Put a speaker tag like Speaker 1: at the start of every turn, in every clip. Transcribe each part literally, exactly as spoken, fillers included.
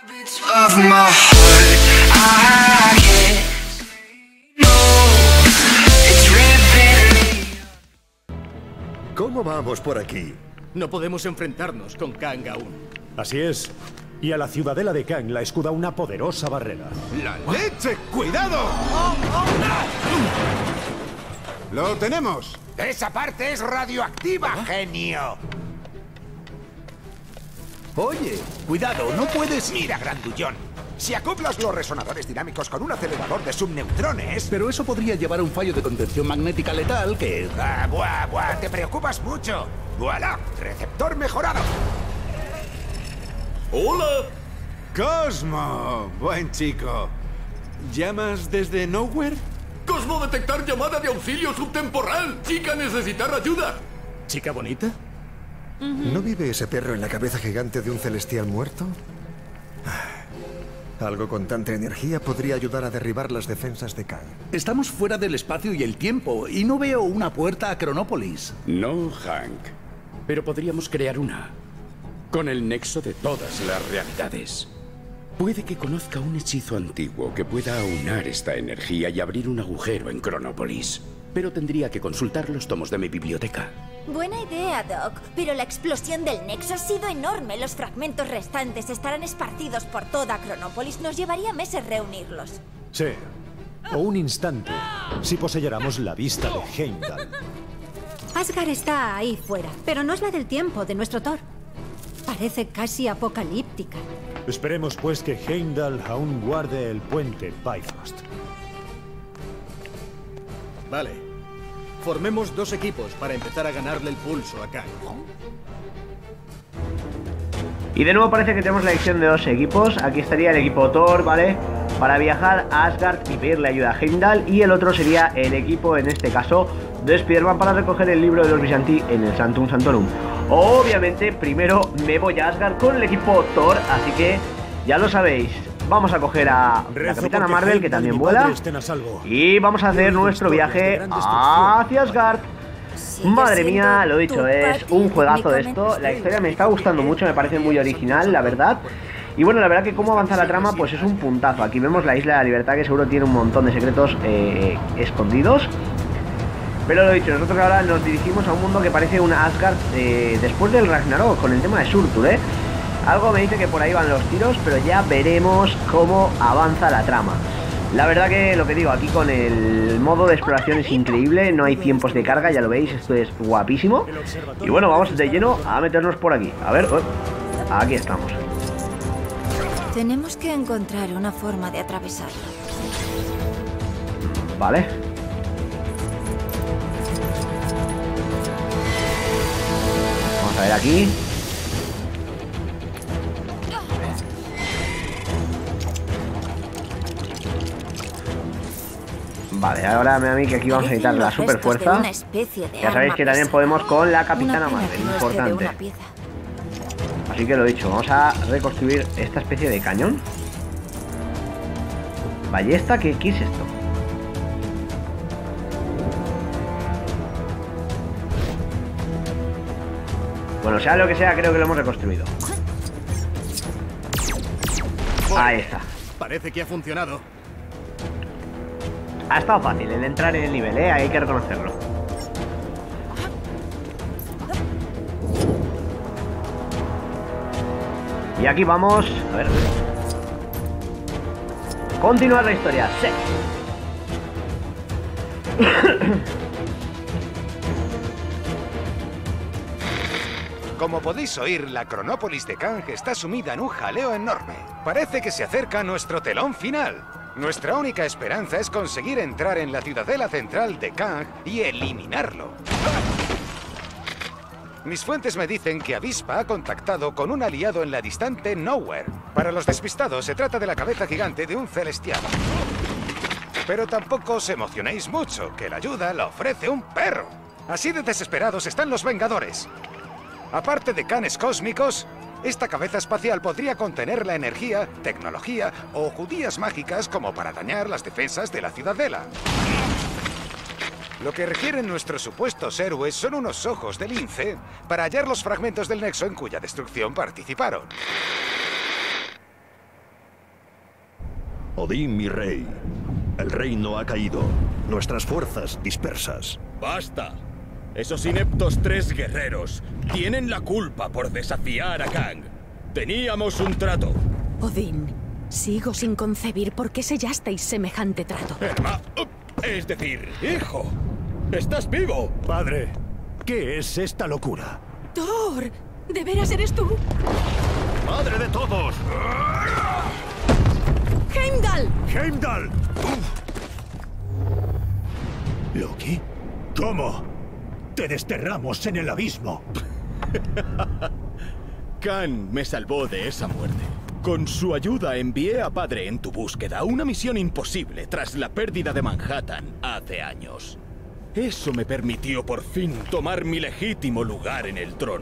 Speaker 1: ¿Cómo vamos por aquí?
Speaker 2: No podemos enfrentarnos con Kang aún.
Speaker 3: Así es. Y a la ciudadela de Kang la escuda una poderosa barrera.
Speaker 4: ¡La leche! ¡Cuidado! ¡Lo tenemos!
Speaker 5: ¡Esa parte es radioactiva, genio!
Speaker 6: Oye, cuidado, no puedes...
Speaker 5: Mira, grandullón. Si acoplas los resonadores dinámicos con un acelerador de subneutrones...
Speaker 6: Pero eso podría llevar a un fallo de contención magnética letal que...
Speaker 5: Ah, buah, buah, te preocupas mucho. ¡Voilà! ¡Receptor mejorado!
Speaker 4: ¡Hola! ¡Cosmo! Buen chico. ¿Llamas desde Nowhere?
Speaker 7: ¡Cosmo, detectar llamada de auxilio subtemporal! ¡Chica, necesitar ayuda!
Speaker 2: ¿Chica bonita?
Speaker 1: ¿No vive ese perro en la cabeza gigante de un celestial muerto? Algo con tanta energía podría ayudar a derribar las defensas de Kang.
Speaker 6: Estamos fuera del espacio y el tiempo, y no veo una puerta a Cronópolis.
Speaker 8: No, Hank. Pero podríamos crear una. Con el nexo de todas las realidades. Puede que conozca un hechizo antiguo que pueda aunar esta energía y abrir un agujero en Cronópolis. Pero tendría que consultar los tomos de mi biblioteca.
Speaker 9: Buena idea, Doc. Pero la explosión del Nexo ha sido enorme. Los fragmentos restantes estarán esparcidos por toda Cronópolis. Nos llevaría meses reunirlos.
Speaker 3: Sí. O un instante, si poseyéramos la vista de Heimdall.
Speaker 10: Asgard está ahí fuera, pero no es la del tiempo de nuestro Thor. Parece casi apocalíptica.
Speaker 3: Esperemos pues que Heimdall aún guarde el puente Bifrost.
Speaker 2: Vale. Formemos dos equipos para empezar a ganarle el pulso a Kang.
Speaker 11: Y de nuevo parece que tenemos la elección de dos equipos. Aquí estaría el equipo Thor, ¿vale? Para viajar a Asgard y pedirle ayuda a Heimdall. Y el otro sería el equipo, en este caso, de Spider-Man para recoger el libro de los Vishanti en el Sanctum Sanctorum. Obviamente, primero me voy a Asgard con el equipo Thor, así que ya lo sabéis. Vamos a coger a la Capitana Marvel, que también vuela, y vamos a hacer nuestro viaje hacia Asgard. Madre mía, lo dicho, es un juegazo de esto. La historia me está gustando mucho, me parece muy original, la verdad. Y bueno, la verdad que cómo avanza la trama, pues es un puntazo. Aquí vemos la Isla de la Libertad, que seguro tiene un montón de secretos eh, escondidos. Pero lo dicho, nosotros ahora nos dirigimos a un mundo que parece un Asgard eh, después del Ragnarok, con el tema de Surtur, ¿eh? Algo me dice que por ahí van los tiros, pero ya veremos cómo avanza la trama. La verdad que lo que digo, aquí con el modo de exploración es increíble, no hay tiempos de carga, ya lo veis, esto es guapísimo. Y bueno, vamos de lleno a meternos por aquí. A ver, oh, aquí estamos.
Speaker 9: Tenemos que encontrar una forma de atravesarlo.
Speaker 11: Vale. Vamos a ver aquí. Vale, ahora a mí que aquí vamos a necesitar la super fuerza. Ya sabéis que también podemos con la Capitana Marvel, importante. Así que lo dicho, vamos a reconstruir esta especie de cañón. Ballesta, ¿qué, qué es esto? Bueno, sea lo que sea, creo que lo hemos reconstruido. Ahí está.
Speaker 2: Parece que ha funcionado.
Speaker 11: Ha estado fácil el entrar en el nivel, ¿eh? Hay que reconocerlo. Y aquí vamos... A ver... Continuar la historia, sí.
Speaker 5: Como podéis oír, la Cronópolis de Kang está sumida en un jaleo enorme. Parece que se acerca nuestro telón final. Nuestra única esperanza es conseguir entrar en la ciudadela central de Kang y eliminarlo. Mis fuentes me dicen que Avispa ha contactado con un aliado en la distante Nowhere. Para los despistados, se trata de la cabeza gigante de un celestial. Pero tampoco os emocionéis mucho, que la ayuda la ofrece un perro. Así de desesperados están los Vengadores. Aparte de canes cósmicos, esta cabeza espacial podría contener la energía, tecnología o judías mágicas como para dañar las defensas de la ciudadela. Lo que requieren nuestros supuestos héroes son unos ojos de lince para hallar los fragmentos del nexo en cuya destrucción participaron.
Speaker 12: Odín, mi rey. El reino ha caído. Nuestras fuerzas dispersas.
Speaker 13: ¡Basta! Esos ineptos tres guerreros tienen la culpa por desafiar a Kang. Teníamos un trato.
Speaker 14: Odín, sigo sin concebir por qué sellasteis semejante trato.
Speaker 13: Herma... Es decir, hijo, ¿estás vivo?
Speaker 3: Padre, ¿qué es esta locura?
Speaker 14: Thor, ¿de veras eres tú?
Speaker 12: ¡Madre de todos!
Speaker 14: ¡Heimdall!
Speaker 3: ¡Heimdall! ¿Loki? ¿Cómo? Te desterramos en el abismo.
Speaker 13: Kang me salvó de esa muerte. Con su ayuda envié a Padre en tu búsqueda, una misión imposible tras la pérdida de Manhattan hace años. Eso me permitió por fin tomar mi legítimo lugar en el trono.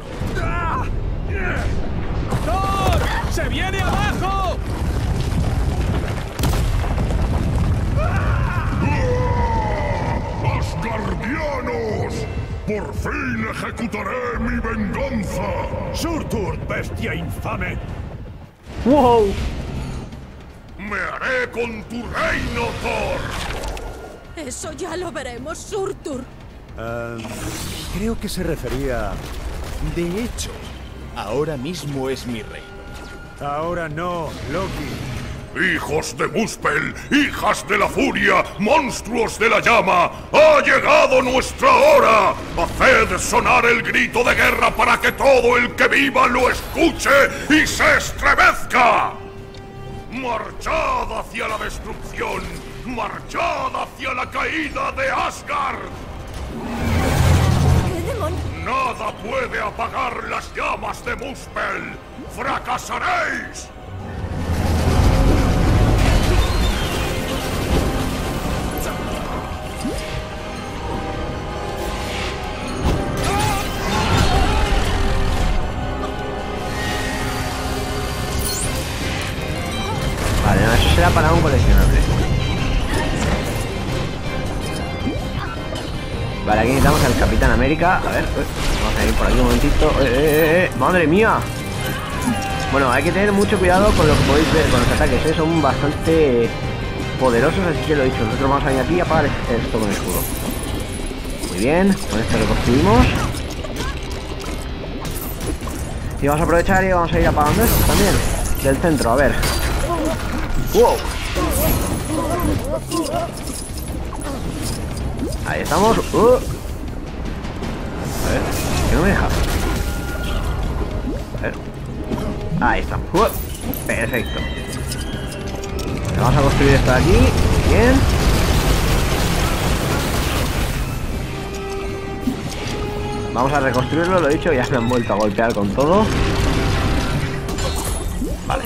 Speaker 13: ¡Thor! ¡Se viene abajo!
Speaker 15: ¡Asgardianos! ¡Por fin ejecutaré mi venganza!
Speaker 3: ¡Surtur, bestia infame!
Speaker 11: ¡Wow!
Speaker 15: ¡Me haré con tu reino, Thor!
Speaker 14: Eso ya lo veremos, Surtur.
Speaker 3: Uh, creo que se refería...
Speaker 13: De hecho, ahora mismo es mi reino.
Speaker 3: Ahora no, Loki.
Speaker 15: ¡Hijos de Muspel! ¡Hijas de la furia! ¡Monstruos de la llama! ¡Ha llegado nuestra hora! ¡Haced sonar el grito de guerra para que todo el que viva lo escuche y se estremezca! ¡Marchad hacia la destrucción! ¡Marchad hacia la caída de Asgard!
Speaker 14: ¿Qué demonios?
Speaker 15: ¡Nada puede apagar las llamas de Muspel! ¡Fracasaréis!
Speaker 11: Vale, no, eso será para un coleccionable. Vale, aquí necesitamos al Capitán América. A ver, vamos a ir por aquí un momentito. ¡Eh, eh, eh! ¡Madre mía! Bueno, hay que tener mucho cuidado con lo que podéis ver con los ataques, ¿eh? Son bastante poderosos, así que lo he dicho. Nosotros vamos a ir aquí y apagar esto con el escudo. Muy bien, con esto reconstruimos. Y vamos a aprovechar y vamos a ir apagando esto también. Del centro, a ver. ¡Wow! Ahí estamos. Uh. A ver, que no me deja. A ver. Ahí está. Uh. Perfecto. Vamos a construir esto de aquí. Bien. Vamos a reconstruirlo, lo he dicho, ya se han vuelto a golpear con todo. Vale.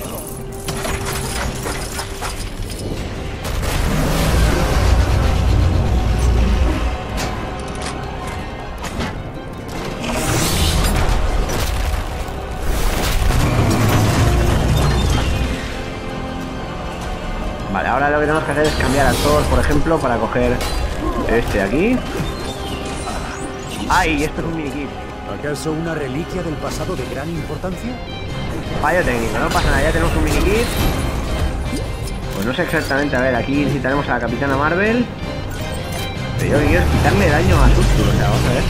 Speaker 11: Vale, ahora lo que tenemos que hacer es cambiar a Thor, por ejemplo, para coger este de aquí. ¡Ay! Esto es un minikit.
Speaker 3: ¿Acaso una reliquia del pasado de gran importancia?
Speaker 11: Fallo técnico, no pasa nada, ya tenemos un minikit. Pues no sé exactamente, a ver, aquí necesitaremos a la Capitana Marvel. Pero yo lo que quiero es quitarle daño a Surtur, o sea, vamos a ver.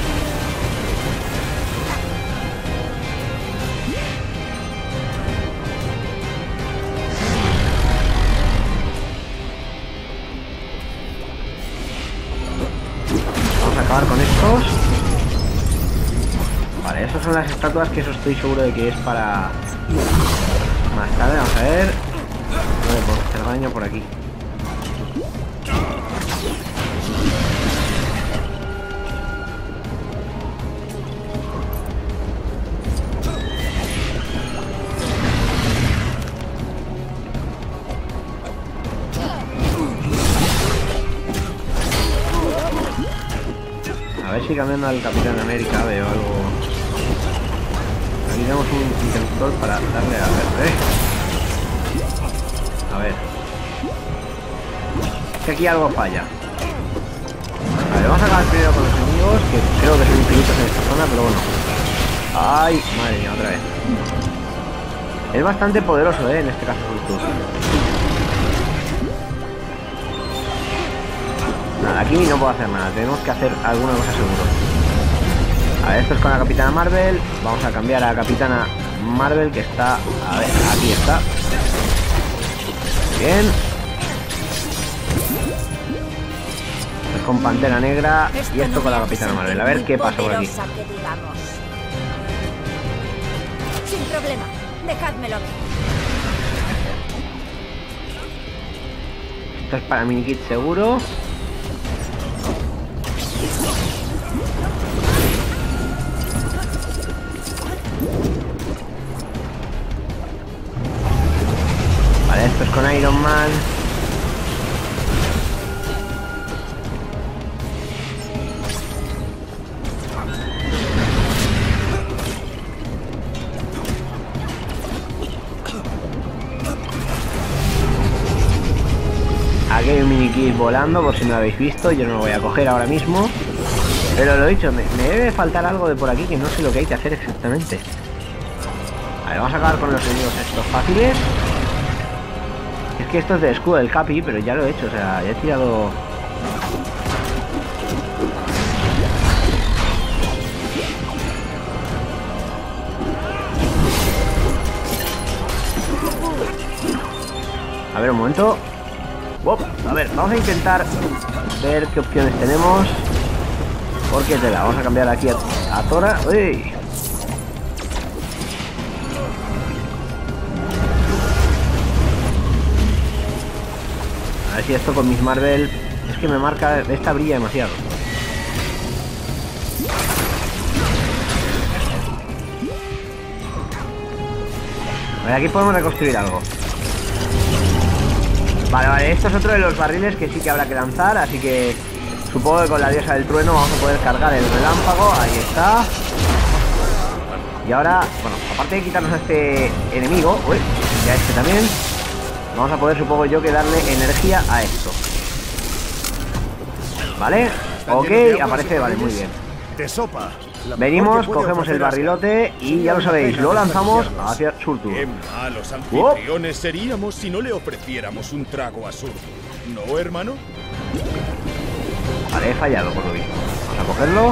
Speaker 11: Acabar con estos. Vale, esas son las estatuas que eso estoy seguro de que es para más tarde. Vamos a ver. No le puedo hacer daño por aquí. A ver si cambiando al Capitán América veo algo. Aquí tenemos un interruptor para darle a ver, ¿eh? A ver. Es que aquí algo falla. Vale, vamos a acabar primero con los enemigos, que creo que son infinitos en esta zona, pero bueno. Ay, madre mía, otra vez. Es bastante poderoso, ¿eh? En este caso, Surtur. Nada, aquí no puedo hacer nada. Tenemos que hacer alguna cosa seguro. A ver, esto es con la Capitana Marvel. Vamos a cambiar a la Capitana Marvel, que está... A ver, aquí está. Bien. Esto es con Pantera Negra y esto con la Capitana Marvel. A ver qué pasa por aquí.
Speaker 9: Sin problema. Dejádmelo.
Speaker 11: Esto es para minikit seguro. Vale, esto es con Iron Man. Aquí hay un minikit volando, por si no lo habéis visto. Yo no lo voy a coger ahora mismo. Pero lo he dicho, me, me debe faltar algo de por aquí que no sé lo que hay que hacer exactamente. A ver, vamos a acabar con los enemigos estos fáciles. Es que esto es de escudo del Capi, pero ya lo he hecho, o sea, ya he tirado... A ver, un momento. Wow, a ver, vamos a intentar ver qué opciones tenemos. Porque te la vamos a cambiar aquí a, a Tora. Uy. A ver si esto con mis Marvel... Es que me marca... Esta brilla demasiado. A ver, aquí podemos reconstruir algo. Vale, vale, esto es otro de los barriles que sí que habrá que lanzar, así que supongo que con la diosa del trueno vamos a poder cargar el relámpago. Ahí está. Y ahora, bueno, aparte de quitarnos a este enemigo, uy, ya este también, vamos a poder, supongo yo, que darle energía a esto. Vale, ok, aparece, vale, muy bien.
Speaker 12: De sopa.
Speaker 11: Venimos, cogemos el barrilote y ya lo sabéis, lo lanzamos hacia Surtur.
Speaker 13: Qué malos anfitriones seríamos si no le ofreciéramos un trago a Surtur, ¿no, hermano?
Speaker 11: Vale, he fallado por lo visto. Vamos a cogerlo.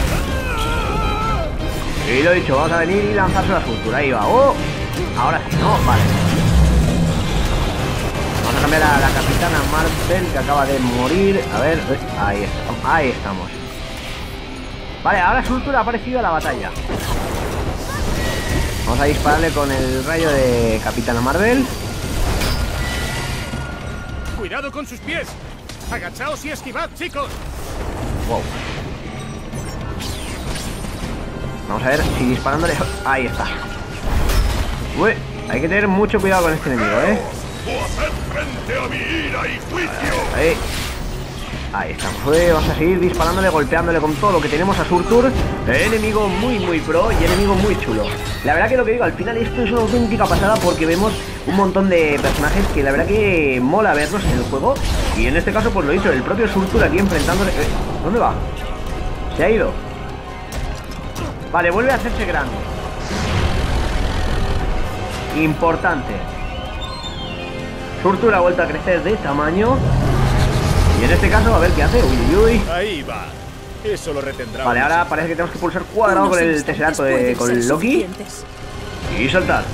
Speaker 11: Y lo he dicho, vamos a venir y lanzárselo a Surtur. Ahí va. ¡Oh! Ahora sí, ¿no? Vale. Vamos a cambiar a la Capitana Marvel, que acaba de morir. A ver, ahí estamos. Ahí estamos. Vale, ahora Surtur ha aparecido a la batalla. Vamos a dispararle con el rayo de Capitana Marvel.
Speaker 16: Cuidado con sus pies. Agachaos y esquivad, chicos.
Speaker 11: Wow. Vamos a ver si disparándole... Ahí está. Uy, hay que tener mucho cuidado con este enemigo, ¿eh?
Speaker 15: Frente a mi ira y juicio.
Speaker 11: Ahí. Ahí estamos. Uy, vamos a seguir disparándole, golpeándole con todo lo que tenemos a Surtur. Enemigo muy muy pro y enemigo muy chulo. La verdad que lo que digo, al final esto es una auténtica pasada porque vemos un montón de personajes que la verdad que mola verlos en el juego. Y en este caso pues lo hizo el propio Surtur aquí enfrentándole... Eh, ¿dónde va? Se ha ido. Vale, vuelve a hacerse grande. Importante. Surtur ha vuelto a crecer de tamaño. Y en este caso, a ver qué hace. Uy, uy, uy.
Speaker 13: Ahí va. Eso lo retendrá.
Speaker 11: Vale, ahora parece que tenemos que pulsar cuadrado con el teserato de, con el Loki. Y saltar.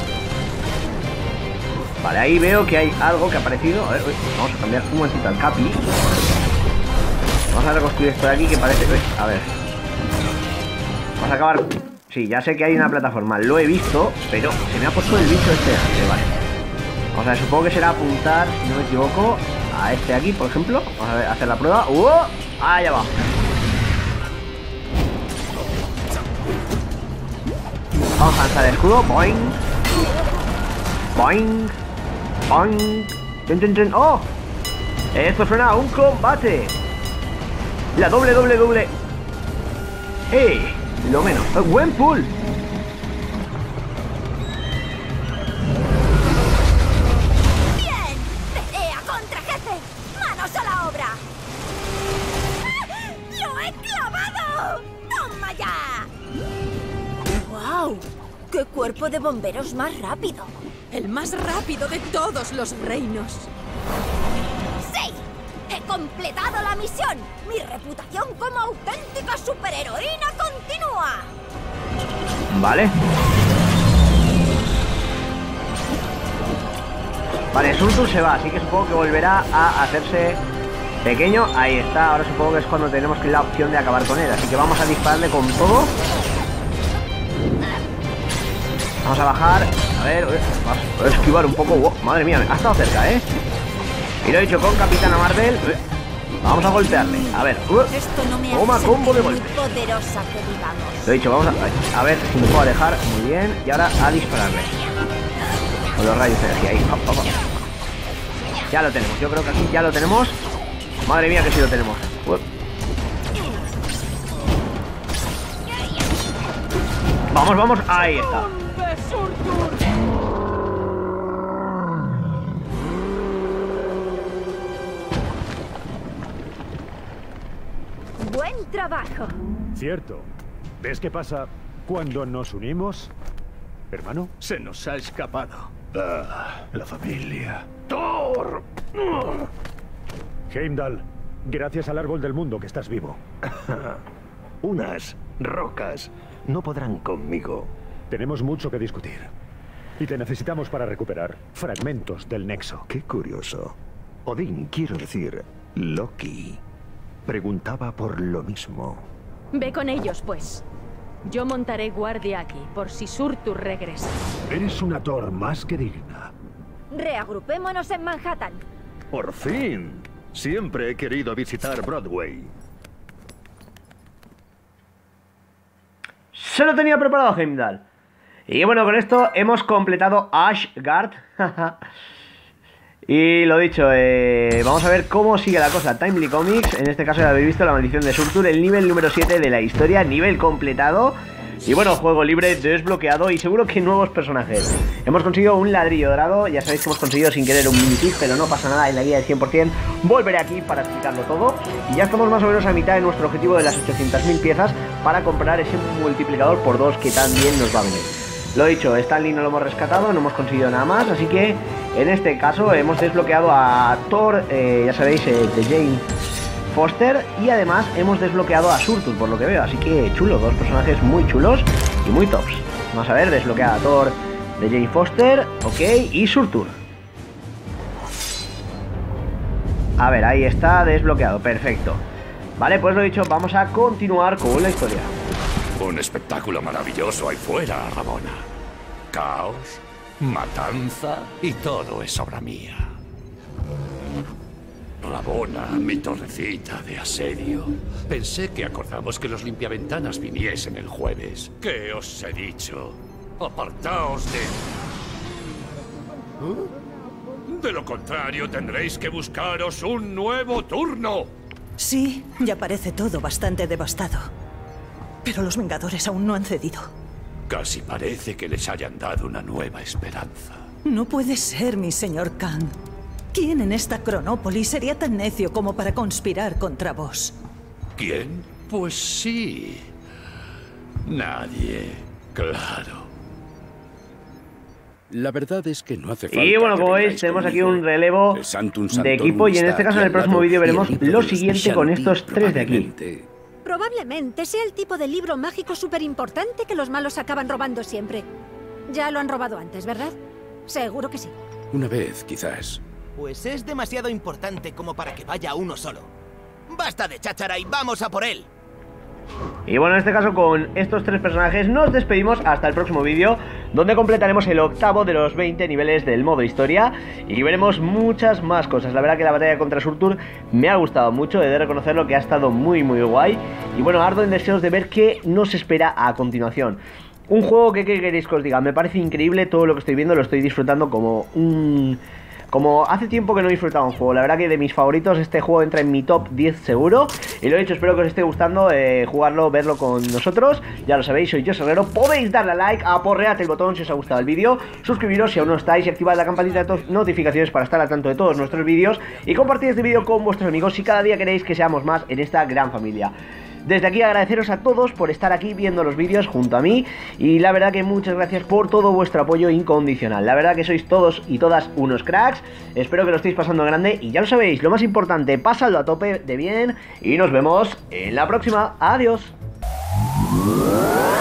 Speaker 11: Vale, ahí veo que hay algo que ha aparecido. A ver, uy, vamos a cambiar un momentito al Capi. Vamos a reconstruir esto de aquí que parece... Uy, a ver. Vamos a acabar... Sí, ya sé que hay una plataforma. Lo he visto, pero se me ha puesto el bicho este de antes. Vale. Vamos a ver, supongo que será apuntar, si no me equivoco, a este aquí, por ejemplo. Vamos a ver, hacer la prueba. ¡Uh! ¡Ah, ya va! Vamos a lanzar el escudo. Boing. Boing. Boing. Ten, ten, ten. ¡Oh! Esto suena a un combate. La doble, doble, doble. ¡Eh! Lo menos. ¡Buen pull!
Speaker 9: ¡Bien! ¡Pelea contra jefe! ¡Manos a la obra! ¡Lo he clavado! ¡Toma ya!
Speaker 14: ¡Guau!
Speaker 9: ¡Qué cuerpo de bomberos más rápido!
Speaker 14: El más rápido de todos los reinos.
Speaker 9: ¡Sí! completado la misión. Mi reputación como auténtica superheroína continúa.
Speaker 11: Vale. Vale, Surtur se va, así que supongo que volverá a hacerse pequeño. Ahí está, ahora supongo que es cuando tenemos que la opción de acabar con él. Así que vamos a dispararle con todo. Vamos a bajar. A ver, vamos a esquivar un poco. Oh, madre mía, ha estado cerca, ¿eh? Y lo he dicho con Capitana Marvel. Vamos a golpearle. A ver.
Speaker 9: Esto no me
Speaker 11: Toma
Speaker 9: hace
Speaker 11: combo de
Speaker 9: muy
Speaker 11: golpe.
Speaker 9: poderosa que digamos.
Speaker 11: Lo he dicho, vamos a, a ver si me puedo alejar. Muy bien. Y ahora a dispararle. Con los rayos de energía ahí. Hop, hop, hop. Ya lo tenemos. Yo creo que aquí ya lo tenemos. Madre mía que sí lo tenemos. Uy. Vamos, vamos. Ahí está.
Speaker 9: Buen trabajo.
Speaker 3: Cierto. ¿Ves qué pasa cuando nos unimos, hermano?
Speaker 16: Se nos ha escapado.
Speaker 12: Ah, la familia. ¡Thor!
Speaker 3: Heimdall, gracias al árbol del mundo que estás vivo.
Speaker 12: Unas rocas no podrán conmigo.
Speaker 3: Tenemos mucho que discutir. Y te necesitamos para recuperar fragmentos del Nexo.
Speaker 12: Qué curioso. Odín, quiero decir, Loki, preguntaba por lo mismo.
Speaker 14: Ve con ellos, pues. Yo montaré guardia aquí, por si Surtur regresa.
Speaker 3: Eres una Thor más que digna.
Speaker 9: Reagrupémonos en Manhattan.
Speaker 12: ¡Por fin! Siempre he querido visitar Broadway.
Speaker 11: Se lo tenía preparado Heimdall. Y bueno, con esto hemos completado Asgard. Y lo dicho, eh, vamos a ver cómo sigue la cosa. Timely Comics, en este caso ya habéis visto la maldición de Surtur, el nivel número siete de la historia, nivel completado. Y bueno, juego libre, desbloqueado y seguro que nuevos personajes. Hemos conseguido un ladrillo dorado, ya sabéis que hemos conseguido sin querer un mini-kit, pero no pasa nada, en la guía del cien por cien volveré aquí para explicarlo todo. Y ya estamos más o menos a mitad de nuestro objetivo de las ochocientas mil piezas para comprar ese multiplicador por dos que también nos va a venir. Lo dicho, Stanley no lo hemos rescatado, no hemos conseguido nada más, así que en este caso hemos desbloqueado a Thor, eh, ya sabéis, eh, de Jane Foster, y además hemos desbloqueado a Surtur, por lo que veo, así que chulo, dos personajes muy chulos y muy tops. Vamos a ver, desbloqueada a Thor de Jane Foster, ok, y Surtur. A ver, ahí está, desbloqueado, perfecto. Vale, pues lo dicho, vamos a continuar con la historia.
Speaker 15: Un espectáculo maravilloso ahí fuera, Ramona. Caos, matanza y todo es obra mía. Ramona, mi torrecita de asedio. Pensé que acordamos que los limpiaventanas viniesen el jueves. ¿Qué os he dicho? Apartaos de... ¿Eh? De lo contrario, tendréis que buscaros un nuevo turno.
Speaker 17: Sí, ya parece todo bastante devastado. Pero los Vengadores aún no han cedido.
Speaker 15: Casi parece que les hayan dado una nueva esperanza.
Speaker 17: No puede ser, mi señor Kang. ¿Quién en esta Cronópolis sería tan necio como para conspirar contra vos?
Speaker 15: ¿Quién? Pues sí. Nadie, claro.
Speaker 8: La verdad es que no hace falta.
Speaker 11: Y bueno, como veis, tenemos aquí un relevo de equipo. Y en este caso, en el próximo vídeo, veremos lo siguiente con estos tres de aquí.
Speaker 10: Probablemente sea el tipo de libro mágico súper importante que los malos acaban robando siempre. Ya lo han robado antes, ¿verdad? Seguro que sí.
Speaker 8: Una vez, quizás.
Speaker 18: Pues es demasiado importante como para que vaya uno solo. ¡Basta de cháchara y vamos a por él!
Speaker 11: Y bueno, en este caso con estos tres personajes nos despedimos hasta el próximo vídeo, donde completaremos el octavo de los veinte niveles del modo historia y veremos muchas más cosas. La verdad que la batalla contra Surtur me ha gustado mucho, he de reconocerlo que ha estado muy muy guay. Y bueno, ardo en deseos de ver qué nos espera a continuación. Un juego que, ¿qué queréis que os diga? Me parece increíble todo lo que estoy viendo, lo estoy disfrutando como un... Como hace tiempo que no he disfrutado un juego. La verdad que de mis favoritos este juego entra en mi top diez seguro. Y lo he dicho, espero que os esté gustando eh, jugarlo, verlo con nosotros. Ya lo sabéis, soy yo, Herrero. Podéis darle a like, aporread el botón si os ha gustado el vídeo, suscribiros si aún no estáis y activad la campanita de notificaciones para estar al tanto de todos nuestros vídeos. Y compartid este vídeo con vuestros amigos si cada día queréis que seamos más en esta gran familia. Desde aquí agradeceros a todos por estar aquí viendo los vídeos junto a mí, y la verdad que muchas gracias por todo vuestro apoyo incondicional. La verdad que sois todos y todas unos cracks. Espero que lo estéis pasando grande y ya lo sabéis, lo más importante, pasadlo a tope de bien y nos vemos en la próxima. Adiós.